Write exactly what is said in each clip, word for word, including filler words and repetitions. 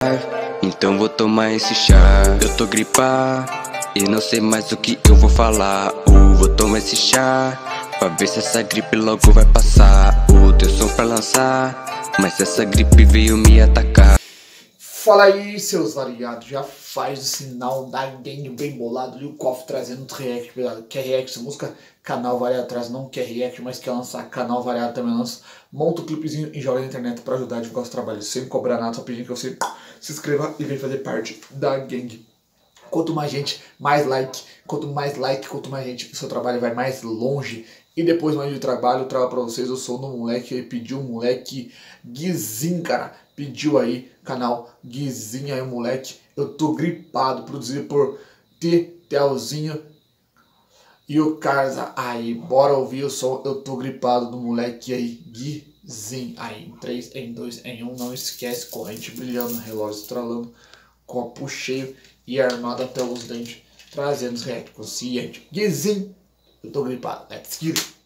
Então vou tomar esse chá. Eu tô gripado e não sei mais o que eu vou falar. uh, Vou tomar esse chá pra ver se essa gripe logo vai passar. O uh, teu som pra lançar, mas essa gripe veio me atacar. Fala aí, seus variados, já faz o sinal da gang bem bolado e o cofre trazendo um react, pesado. Quer react essa música? Canal variado traz, não quer react, mas quer lançar, canal variado também lança. Monta o clipezinho e joga na internet pra ajudar a divulgar os trabalhos, sem cobrar nada, só pedindo que você se inscreva e venha fazer parte da gang. Quanto mais gente, mais like, quanto mais like, quanto mais gente, o seu trabalho vai mais longe. E depois mais de trabalho, eu trago pra vocês o som do moleque, ele pediu o moleque Guizinho, cara. Pediu aí, canal Guizinho aí, moleque. Eu tô gripado, produzido por Tetelzinho e o Carza aí. Bora ouvir o som, eu tô gripado do moleque aí, Guizinho aí. Em três, em dois, em um, não esquece, corrente brilhando, relógio estralando, copo cheio e armado até os dentes, trazendo os react consciente. Guizinho, eu tô gripado, let's get it.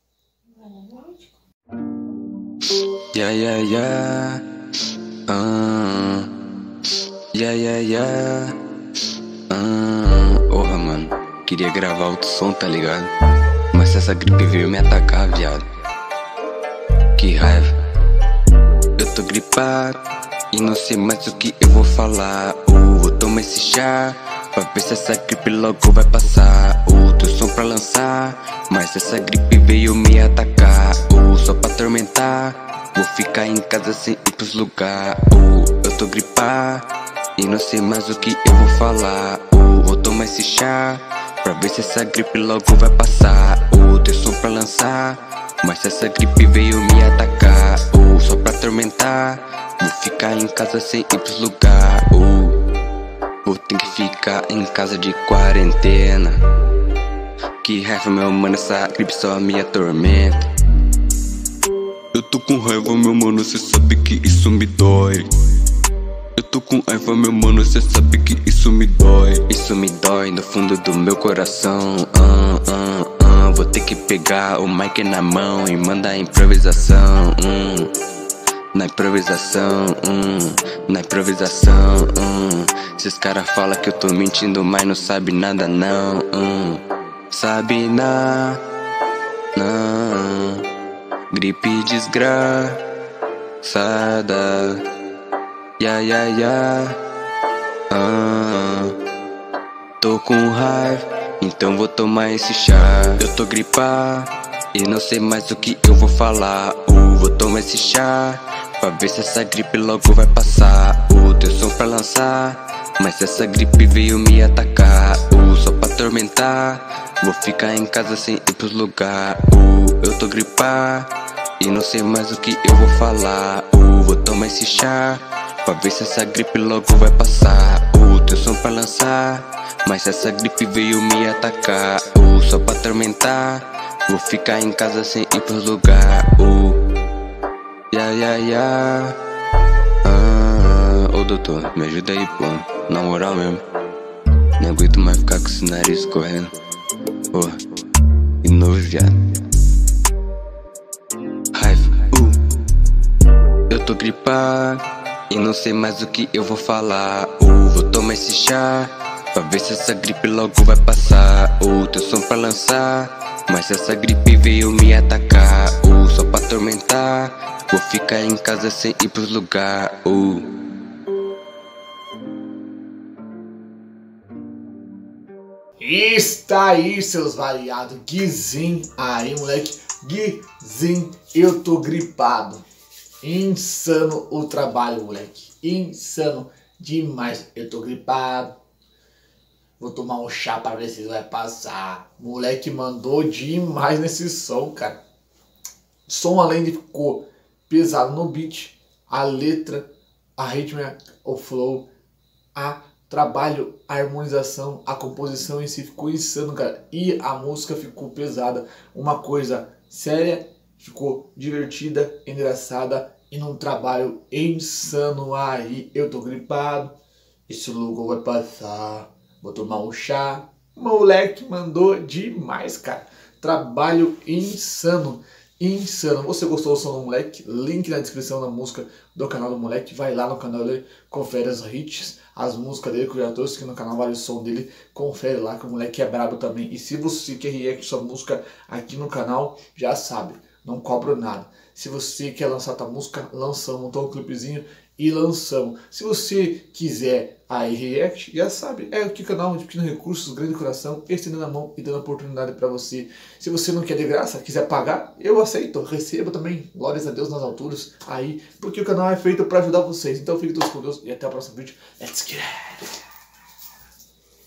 Yeah, yeah, yeah. Ah, yeah, yeah, yeah. Ah, porra, mano. Queria gravar outro som, tá ligado? Mas essa gripe veio me atacar, viado. Que raiva. Eu tô gripado e não sei mais o que eu vou falar. uh, Vou tomar esse chá pra ver se essa gripe logo vai passar. uh, Teu som pra lançar, mas essa gripe veio me atacar. uh, Só pra atormentar, vou ficar em casa sem ir pros lugares. uh, Eu tô gripado e não sei mais o que eu vou falar. uh, Vou tomar esse chá pra ver se essa gripe logo vai passar. uh, Teu som pra lançar, mas essa gripe veio me atacar. uh, Só pra atormentar, vou ficar em casa sem ir pros lugares. uh, Vou ter que ficar em casa de quarentena. Que raiva, meu mano, essa gripe só me atormenta. Eu tô com raiva, meu mano, cê sabe que isso me dói. Eu tô com raiva, meu mano, cê sabe que isso me dói. Isso me dói no fundo do meu coração. ah, ah, ah. Vou ter que pegar o mic na mão e mandar improvisação. hum. Na improvisação, hum. Na improvisação, hum. Esses caras falam que eu tô mentindo, mas não sabe nada não. hum. Sabe nada, não. Gripe desgraçada. Ya, ya, ya. Ah, tô com raiva, então vou tomar esse chá. Eu tô gripado e não sei mais o que eu vou falar. uh, Vou tomar esse chá pra ver se essa gripe logo vai passar. uh, Teu som pra lançar, mas essa gripe veio me atacar. uh, Só pra atormentar, vou ficar em casa sem ir pros lugares. uh, Eu tô gripado e não sei mais o que eu vou falar. uh, Vou tomar esse chá pra ver se essa gripe logo vai passar. uh, Teu som pra lançar, mas essa gripe veio me atacar. uh, Só pra atormentar, vou ficar em casa sem ir pros lugares. uh, Ya, ya, ya. Ah, ô doutor, me ajuda aí, pô. Na moral mesmo, não aguento mais ficar com esse nariz correndo. Pô, de novo, viado. Raiva, uh. Eu tô gripado e não sei mais o que eu vou falar. uh, Vou tomar esse chá pra ver se essa gripe logo vai passar. uh, Teu som pra lançar, mas essa gripe veio me atacar. uh, Só pra atormentar, vou ficar em casa sem ir pros lugares. uh. Está aí, seus variados, Guizinho aí, moleque, Guizinho, eu tô gripado. Insano o trabalho, moleque, insano demais, eu tô gripado. Vou tomar um chá pra ver se vai passar. Moleque mandou demais nesse som, cara. Som além de ficou pesado no beat, a letra, a rítmica, o flow, a trabalho, a harmonização, a composição em si ficou insano, cara. E a música ficou pesada. Uma coisa séria, ficou divertida, engraçada e num trabalho insano aí. Eu tô gripado, esse logo vai passar. Vou tomar um chá. Moleque mandou demais, cara. Trabalho insano. insano. Você gostou do som do moleque? Link na descrição da música do canal do moleque. Vai lá no canal dele, confere as hits, as músicas dele que eu já trouxe aqui no canal, vale o som dele. Confere lá que o moleque é brabo também. E se você quer react sua música aqui no canal, já sabe, não cobro nada. Se você quer lançar tua música, lançamos, então um clipezinho e lançamos. Se você quiser aí react, já sabe, é aqui o canal de Pequenos Recursos, grande coração, estendendo a mão e dando oportunidade para você. Se você não quer de graça, quiser pagar, eu aceito, receba também, glórias a Deus nas alturas, aí, porque o canal é feito para ajudar vocês. Então fiquem todos com Deus e até o próximo vídeo. Let's get it!